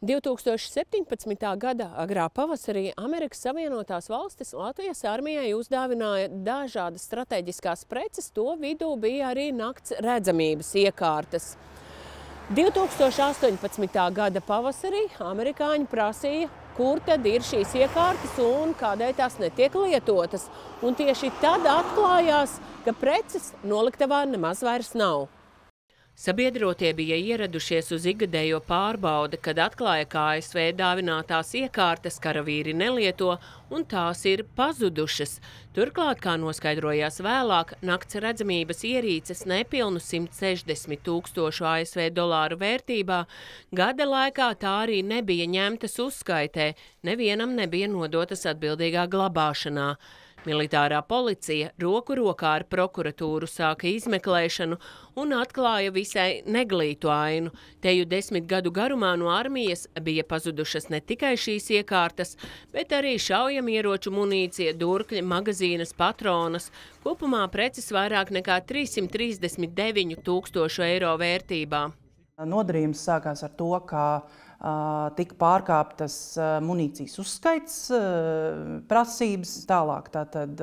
2017. gada agrā pavasarī Amerikas Savienotās valstis Latvijas armijai uzdāvināja dažādas strateģiskās preces, to vidū bija arī nakts redzamības iekārtas. 2018. gada pavasarī amerikāņi prasīja, kur tad ir šīs iekārtas un kādēļ tās netiek lietotas. Un tieši tad atklājās, ka preces noliktavā nemaz vairs nav. Sabiedrotie bija ieradušies uz ikgadējo pārbaudi, kad atklāja, ka ASV dāvinātās iekārtas karavīri nelieto un tās ir pazudušas. Turklāt, kā noskaidrojās vēlāk, nakts redzamības ierīces nepilnu 160 000 ASV dolāru vērtībā, gada laikā tā arī nebija ņemtas uzskaitē, nevienam nebija nodotas atbildīgā glabāšanā. Militārā policija roku rokā ar prokuratūru sāka izmeklēšanu un atklāja visai neglītu ainu. Teju 10 gadu garumā no armijas bija pazudušas ne tikai šīs iekārtas, bet arī šaujamieroču munīcija, durkļi, magazīnas, patronas. Kopumā preces vairāk nekā 339 000 eiro vērtībā. Nodarījums sākās ar to, ka tika pārkāptas munīcijas uzskaits prasības. Tālāk tātad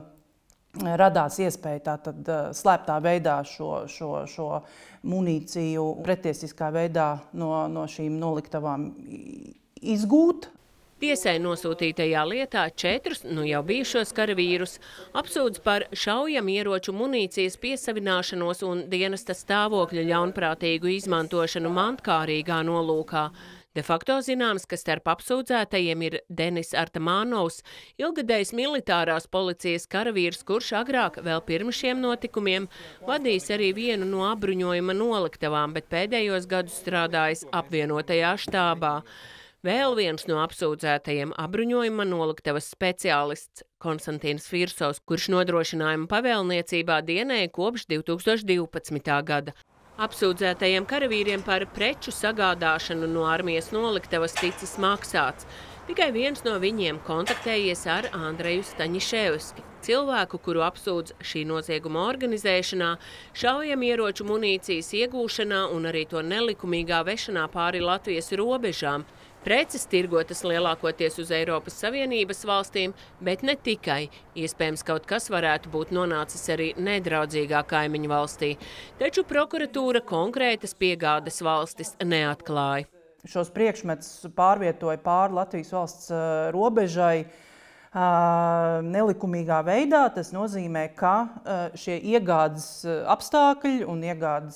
radās iespēja tātad slēptā veidā šo munīciju pretiesiskā veidā no šīm noliktavām izgūt. Tiesai nosūtītajā lietā 4 jau bijušos karavīrus apsūdz par šaujamieroču munīcijas piesavināšanos un dienesta stāvokļa ļaunprātīgu izmantošanu mantkārīgā nolūkā. De facto zināms, ka starp apsūdzētajiem ir Denis Artamānovs, ilgadējs militārās policijas karavīrs, kurš agrāk vēl pirms šiem notikumiem vadījis arī vienu no apbruņojuma noliktavām, bet pēdējos gadus strādājis apvienotajā štābā. Vēl viens no apsūdzētajiem apbruņojuma noliktavas speciālists Konstantīns Firsovs, kurš nodrošinājuma pavēlniecībā dienēja kopš 2012. gada. Apsūdzētajiem karavīriem par preču sagādāšanu no armijas noliktavas ticis maksāts. Tikai viens no viņiem kontaktējies ar Andreju Staņiševski, cilvēku, kuru apsūdz šī nozieguma organizēšanā, šaujamieroču munīcijas iegūšanā un arī to nelikumīgā vešanā pāri Latvijas robežām. Preces tirgotas lielākoties uz Eiropas Savienības valstīm, bet ne tikai. Iespējams, kaut kas varētu būt nonācis arī nedraudzīgā kaimiņu valstī. Taču prokuratūra konkrētas piegādes valstis neatklāja. Šos priekšmetus pārvietoja pāri Latvijas valsts robežai nelikumīgā veidā. Tas nozīmē, ka šie iegādes apstākļi un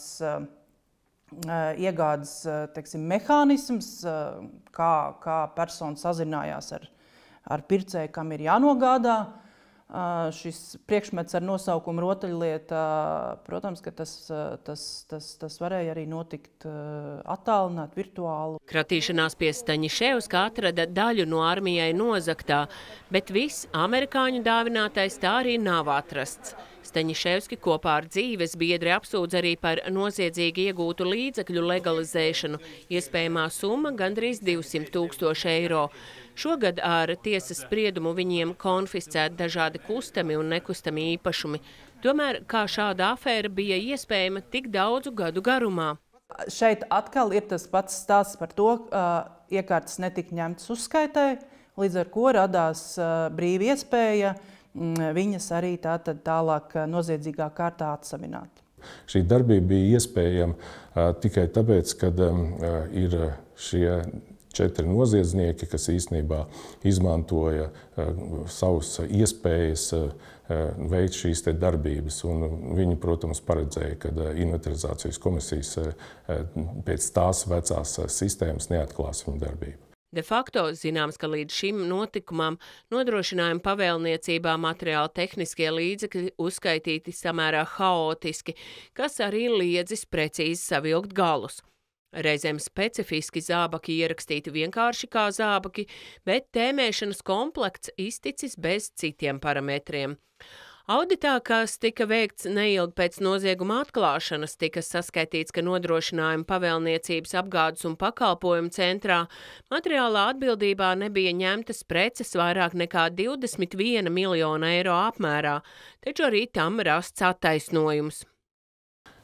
iegādes teiksim, mehānisms, kā persona sazinājās ar pircēju, kam ir jānogādā šis priekšmets ar nosaukumu rotaļlieta, protams, ka tas varēja arī notikt attālināt, virtuāli. Kratīšanās pie Staņiševska atrada daļu no armijai nozagtā, bet viss amerikāņu dāvinātais tā arī nav atrasts. Staņiševski kopā ar dzīves biedri apsūdz arī par noziedzīgi iegūtu līdzekļu legalizēšanu. Iespējamā summa gandrīz 200 000 eiro. Šogad ar tiesas spriedumu viņiem konfiscēt dažādi kustami un nekustami īpašumi. Tomēr kā šāda afēra bija iespējama tik daudzu gadu garumā? Šeit atkal ir tas pats stāsts par to, iekārtas netika ņemtas uzskaitē, līdz ar ko radās brīva iespēja viņas arī tālāk noziedzīgā kārtā atsavināt. Šī darbība bija iespējama tikai tāpēc, ka ir šie 4 noziedznieki, kas īstenībā izmantoja savus iespējas veikt šīs darbības. Un viņi, protams, paredzēja, ka inventarizācijas komisijas pēc tās vecās sistēmas neatklās viņu darbību. De facto zināms, ka līdz šim notikumam nodrošinājuma pavēlniecībā materiāli tehniskie līdzekļi uzskaitīti samērā haotiski, kas arī liedzis precīzi savilkt galus. Reizēm specifiski zābaki ierakstīti vienkārši kā zābaki, bet tēmēšanas komplekts izticis bez citiem parametriem. Auditā, kas tika veikts neilgi pēc nozieguma atklāšanas, tika saskaitīts, ka nodrošinājuma pavēlniecības apgādes un pakalpojumu centrā materiālā atbildībā nebija ņemtas preces vairāk nekā 21 miljonu eiro apmērā, taču arī tam rasts attaisnojums.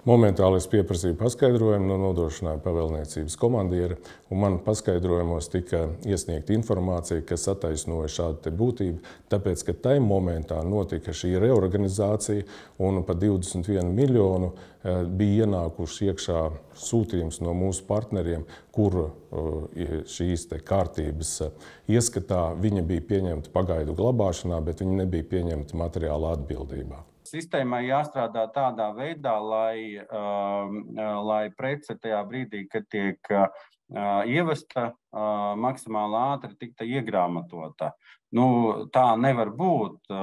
Momentāli es pieprasīju paskaidrojumu no nodrošinājuma pavēlniecības komandiera, un man paskaidrojumos tika iesniegta informācija, kas attaisnoja šādu būtību, tāpēc, ka tajā momentā notika šī reorganizācija, un pa 21 miljonu bija ienākuši iekšā sūtījums no mūsu partneriem, kur šīs kārtības ieskatā viņa bija pieņemta pagaidu glabāšanā, bet viņa nebija pieņemta materiāla atbildībā. Sistēmai jāstrādā tādā veidā, lai prece tajā brīdī, kad tiek ievesta, maksimāli ātri tikta iegrāmatota. Tā nevar būt,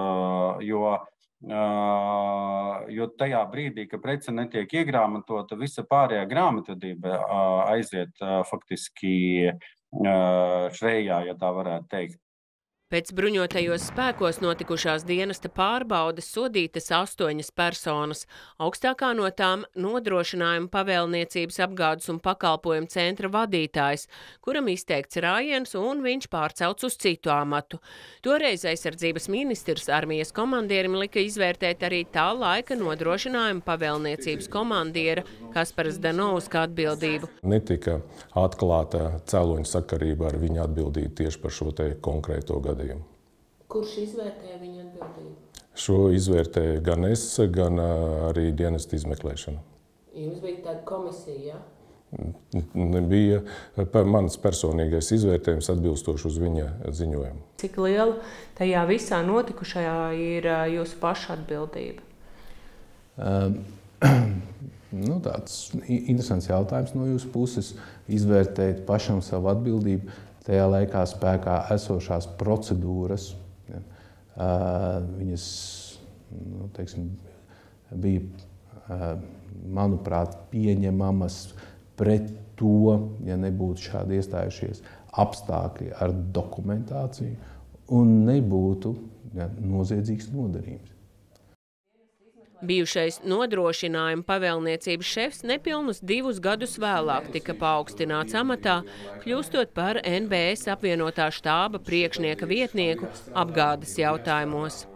jo tajā brīdī, kad prece netiek iegrāmatota, visa pārējā grāmatvedība aiziet faktiski švejā, ja tā varētu teikt. Pēc bruņotajos spēkos notikušās dienesta pārbaudes sodītas 8 personas, augstākā no tām nodrošinājuma pavēlniecības apgādes un pakalpojumu centra vadītājs, kuram izteikts rājiens un viņš pārcelts uz citu amatu. Toreiz aizsardzības ministrs armijas komandierim lika izvērtēt arī tā laika nodrošinājuma pavēlniecības komandiera Kaspara Zdanovska atbildību. Netika atklāta cēloņa sakarība ar viņa atbildību tieši par šo te konkrēto gadījumu. Kurš izvērtēja viņa atbildību? Šo izvērtēja gan es, gan arī dienesta izmeklēšana. Jums bija tāda komisija, ja? Bija mans personīgais izvērtējums atbilstoši uz viņa ziņojumu. Cik liela tajā visā notikušajā ir jūsu paša atbildība? Tāds interesants jautājums no jūsu puses. Izvērtēt pašam savu atbildību. Tajā laikā spēkā esošās procedūras, viņas bija, manuprāt, pieņemamas pret to, ja nebūtu šādi iestājušies apstākļi ar dokumentāciju un nebūtu noziedzīgs nodarījums. Bijušais nodrošinājuma pavēlniecības šefs nepilnus 2 gadus vēlāk tika paaugstināts amatā, kļūstot par NBS apvienotā štāba priekšnieka vietnieku apgādes jautājumos.